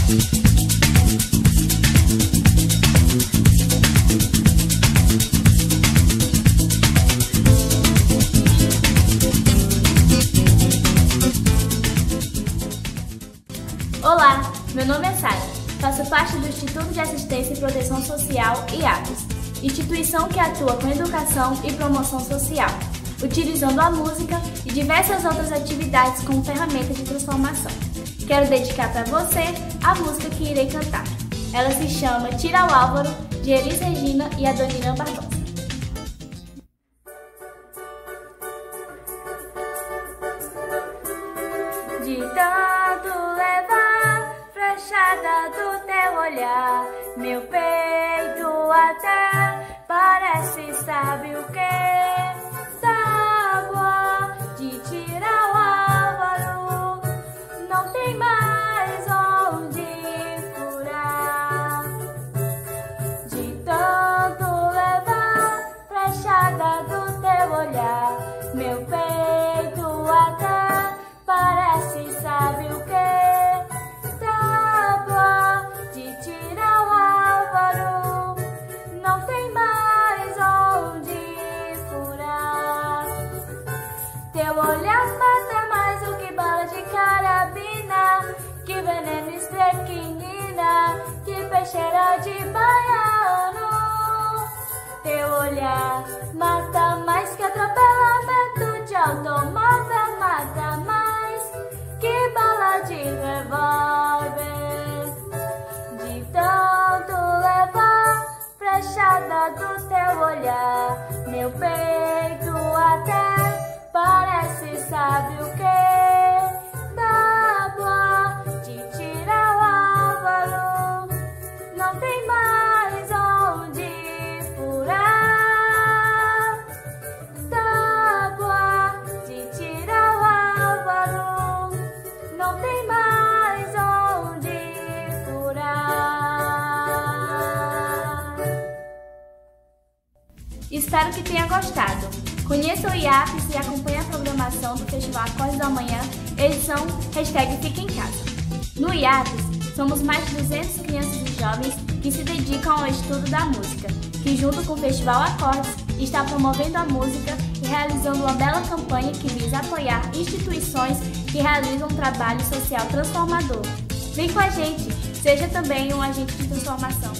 Olá, meu nome é Sara, faço parte do Instituto de Assistência e Proteção Social, IAPES, instituição que atua com educação e promoção social, utilizando a música e diversas outras atividades como ferramenta de transformação. Quero dedicar para você a música que irei cantar. Ela se chama Tira o Álvaro, de Elis Regina e Adoniran Barbosa. De tanto levar flechada do teu olhar, meu peito até parece, sabe o que? Tábua de tirar o álvaro, não tem mais onde furar. De tanto levar flechada do teu olhar, meu peito até parece, sabe o que? Tábua de tirar o álvaro, não tem mais onde furar. Teu olhar mata mais do que bala de carabina, que veneno estrequinina, que peixeira de baiano. Teu olhar mata mais que atropelamento de automóvel, mata mais que bala de revólver. De tanto levar flechada do teu olhar, meu peito até parece, sabe o que? Tábua de tirar o álvaro, não tem mais onde furar. Tábua de tirar o álvaro, não tem mais onde furar. Espero que tenha gostado. Conheça o IAPES e acompanhe a programação do Festival Acordes do Amanhã, edição #Fica em Casa. No IAPES, somos mais de 200 crianças e jovens que se dedicam ao estudo da música, que junto com o Festival Acordes está promovendo a música e realizando uma bela campanha que visa apoiar instituições que realizam um trabalho social transformador. Vem com a gente, seja também um agente de transformação.